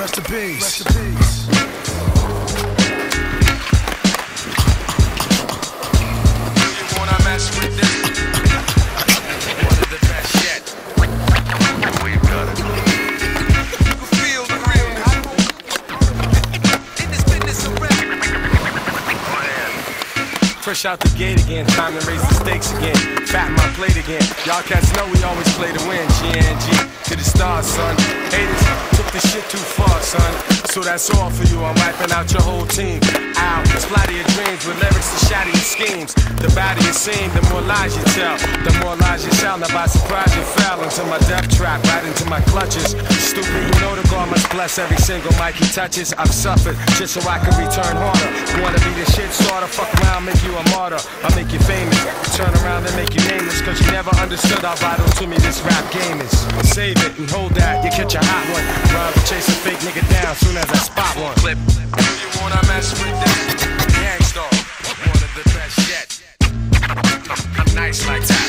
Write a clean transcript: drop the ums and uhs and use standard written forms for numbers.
Rest in peace. Rest in peace. You wanna mess with this? One of the best yet. We've got it. You can feel the realness. In this business of rap. Fresh out the gate again, time to raise the stakes again. Fatten my plate again. Y'all cats know we always play to win. GNG to the stars, son. Haters took this shit too far, son. So that's all for you. I'm wiping out your whole team. Out, splatter your dreams with lyrics to shatter your schemes. The badder you sing, the more lies you tell. The more lies you tell. Now by surprise you fell into my death trap, right into my clutches. Stupid, you know the God must bless every single mic he touches. I've suffered just so I can return harder. You wanna be the shit starter? Fuck around, make you a martyr. I'll make you famous. Turn around and make you nameless. Cause you never understood how vital to me this rap game is. Save it and hold that, you catch a hot one. Rhyme to chase a fake nigga down soon as I spot one. Clip. You wanna mess with this? Gangstar, one of the best yet. I'm nice like that.